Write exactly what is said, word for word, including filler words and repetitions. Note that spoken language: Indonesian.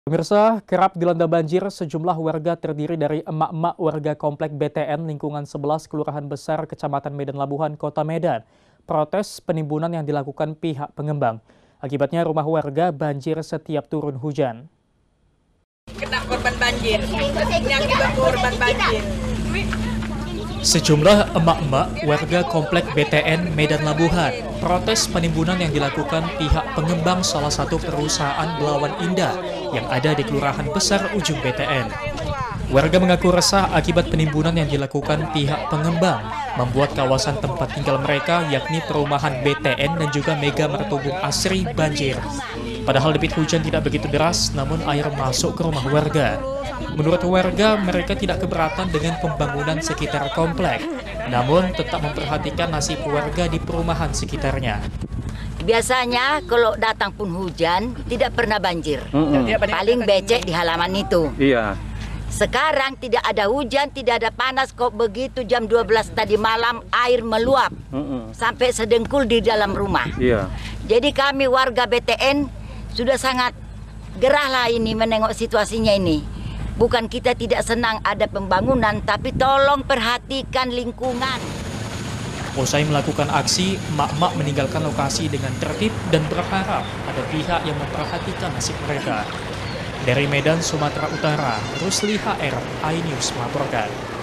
Pemirsa, kerap dilanda banjir, sejumlah warga terdiri dari emak-emak warga Komplek B T N lingkungan sebelas Kelurahan Besar Kecamatan Medan Labuhan, Kota Medan, protes penimbunan yang dilakukan pihak pengembang. Akibatnya rumah warga banjir setiap turun hujan. Kena korban banjir, ini akibat korban banjir. Sejumlah emak-emak warga Komplek B T N Medan Labuhan protes penimbunan yang dilakukan pihak pengembang salah satu perusahaan Belawan Indah yang ada di Kelurahan Besar Ujung B T N. Warga mengaku resah akibat penimbunan yang dilakukan pihak pengembang membuat kawasan tempat tinggal mereka yakni perumahan B T N dan juga Mega Mertubung Asri banjir. Padahal debit hujan tidak begitu deras, namun air masuk ke rumah warga. Menurut warga, mereka tidak keberatan dengan pembangunan sekitar komplek, namun tetap memperhatikan nasib warga di perumahan sekitarnya. Biasanya kalau datang pun hujan, tidak pernah banjir. Mm-hmm. Paling becek di halaman itu. Iya. Sekarang tidak ada hujan, tidak ada panas, kok begitu jam dua belas tadi malam air meluap. Mm-hmm. Sampai sedengkul di dalam rumah. Iya. Jadi kami warga B T N sudah sangat gerah lah ini menengok situasinya ini. Bukan kita tidak senang ada pembangunan, tapi tolong perhatikan lingkungan. Usai melakukan aksi, emak-emak meninggalkan lokasi dengan tertib dan berharap ada pihak yang memperhatikan nasib mereka. Dari Medan, Sumatera Utara, Rusli H R, iNews melaporkan.